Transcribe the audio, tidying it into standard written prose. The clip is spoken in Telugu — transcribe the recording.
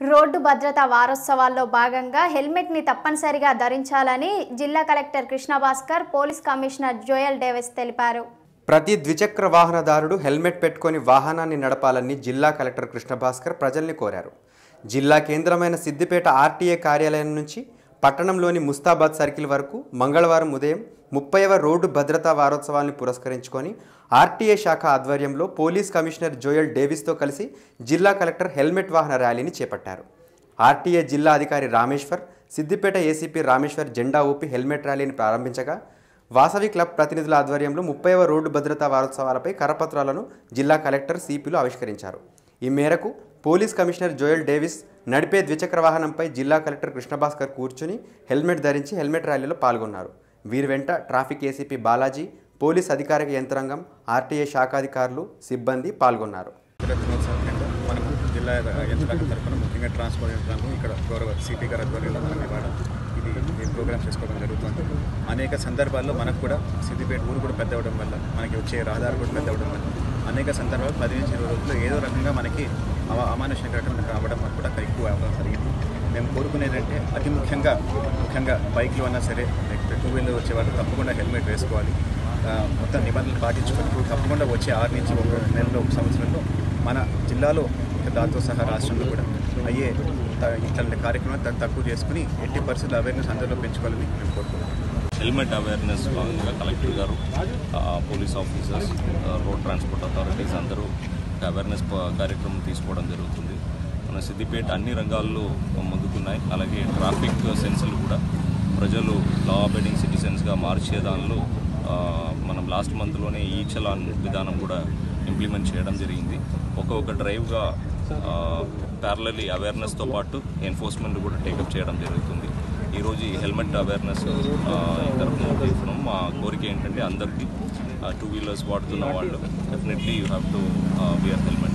రోడ్డు భద్రతా వారోత్సవాల్లో భాగంగా హెల్మెట్ ని తప్పనిసరిగా ధరించాలని జిల్లా collector Krishna Bhaskar police commissioner Joel Davis తెలిపారు. ప్రతి ద్విచక్ర వాహనదారుడు హెల్మెట్ పెట్టుకొని వాహనాన్ని నడపాలని జిల్లా కలెక్టర్ కృష్ణ భాస్కర్ ప్రజల్ని కోరారు. జిల్లా కేంద్రమైన సిద్దిపేట ఆర్టీఏ కార్యాలయం నుంచి పట్టణంలోని ముస్తాబాద్ సర్కిల్ వరకు మంగళవారం ఉదయం 30వ రోడ్డు భద్రతా వారోత్సవాన్ని పురస్కరించుకొని ఆర్టీఏ శాఖ ఆధ్వర్యంలో పోలీస్ కమిషనర్ జోయల్ డేవిస్తో కలిసి జిల్లా కలెక్టర్ హెల్మెట్ వాహన ర్యాలీని చేపట్టారు. ఆర్టీఏ జిల్లా అధికారి రామేశ్వర్, సిద్దిపేట ఏసీపీ రామేశ్వర్ జెండా ఊపి హెల్మెట్ ర్యాలీని ప్రారంభించగా వాసవి క్లబ్ ప్రతినిధుల ఆధ్వర్యంలో 30వ రోడ్డు భద్రతా వారోత్సవాలపై కరపత్రాలను జిల్లా కలెక్టర్ సిపిలు ఆవిష్కరించారు. ఈ మేరకు పోలీస్ కమిషనర్ జోయల్ డేవిస్ నడిపే ద్విచక్ర వాహనంపై జిల్లా కలెక్టర్ కృష్ణ భాస్కర్ కూర్చుని హెల్మెట్ ధరించి హెల్మెట్ ర్యాలీలో పాల్గొన్నారు. వీరి వెంట ట్రాఫిక్ ఏసీపీ బాలాజీ, పోలీస్ అధికారిక యంత్రాంగం, ఆర్టీఏ శాఖాధికారులు, సిబ్బంది పాల్గొన్నారు. మనకు జిల్లా యంత్రాంగం తరఫున ముఖ్యంగా ట్రాన్స్పోర్ట్ యంత్రాంగం ఇక్కడ గౌరవ సిపి గారి ఆధ్వర్యంలో మనం ఇవాళ ఈ ప్రోగ్రామ్ చేసుకోవడం జరుగుతుంది. అనేక సందర్భాల్లో మనకు కూడా సిద్దిపేట ఊరు కూడా పెద్ద అవ్వడం వల్ల, మనకి వచ్చే రహదారి కూడా పెద్ద అవ్వడం వల్ల అనేక సందర్భాలు 10-20 రోజుల్లో ఏదో రకంగా మనకి అమానుష ఘటనలు కావడం కూడా ఎక్కువ అవ్వడం జరిగింది. మేము కోరుకునేదంటే అతి ముఖ్యంగా బైక్లు అన్నా సరే, లేకపోతే 2 వీలర్ వచ్చే వాళ్ళు తప్పకుండా హెల్మెట్ వేసుకోవాలి. మొత్తం నిబంధనలు పాటించుకుంటూ తప్పకుండా వచ్చే 6 నుంచి 1 నెలలో 1 సంవత్సరంలో మన జిల్లాలో దాంతో సహా రాష్ట్రంలో కూడా అయ్యే ఇట్లాంటి కార్యక్రమాలు తక్కువ చేసుకుని 80% అవేర్నెస్ అందరిలో పెంచుకోవాలని మేము కోరుకుంటున్నాం. హెల్మెట్ అవేర్నెస్ భాగంగా కలెక్టర్ గారు, police officers, road transport authorities అందరూ అవేర్నెస్ కార్యక్రమం తీసుకోవడం జరుగుతుంది. మన సిద్దిపేట అన్ని రంగాల్లో ముందుకున్నాయి. అలాగే ట్రాఫిక్ సెన్సులు కూడా ప్రజలు లా అబైడింగ్ సిటిజన్స్గా మార్చే దానిలో మనం లాస్ట్ మంత్లోనే ఈ చలాన్ విధానం కూడా ఇంప్లిమెంట్ చేయడం జరిగింది. ఒక్కొక్క డ్రైవ్గా ప్యారలీ అవేర్నెస్తో పాటు ఎన్ఫోర్స్మెంట్ కూడా టేకప్ చేయడం జరుగుతుంది. ఈరోజు ఈ హెల్మెట్ అవేర్నెస్ తరఫున తీసుకున్నాం. మా కోరిక ఏంటంటే అందరికీ 2 వీలర్స్ వాడుతున్న వాళ్ళు definitely you have to wear helmet.